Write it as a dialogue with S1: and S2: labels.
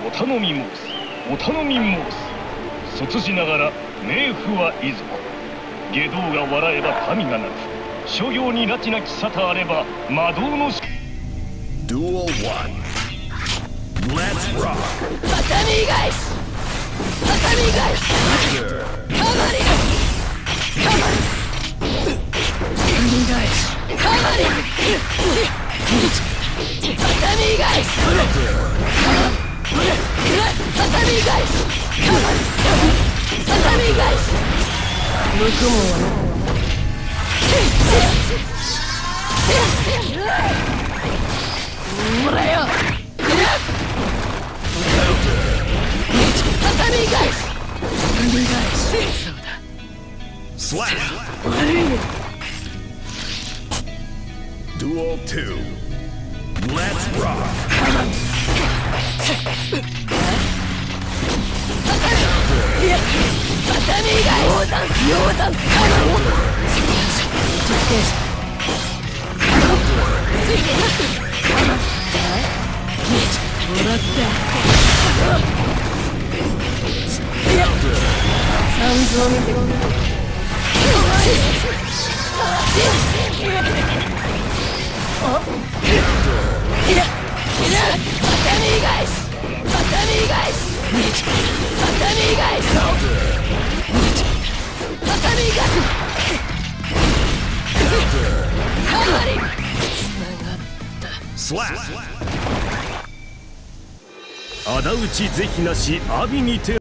S1: お頼み申す。お頼み申す。卒じながら冥府はいずこ。外道が笑えば民が泣く。諸行に拉致なき沙汰あれば魔道の。
S2: Duel 1. Let's rock.
S3: 畳返し畳返しかまりかまり畳返しかまり畳返し畳返しかまり畳返し向くもんはもらよ畳返し畳返しそうだ
S2: Slap. Duel 2. Let's rock.
S3: 畳返し溶山かまろ実験者ついてなもらった三蔵見てごめん畳返し畳返し畳返し畳返しかまりつながった
S2: Slap.
S1: 仇討ち是非なし阿鼻にて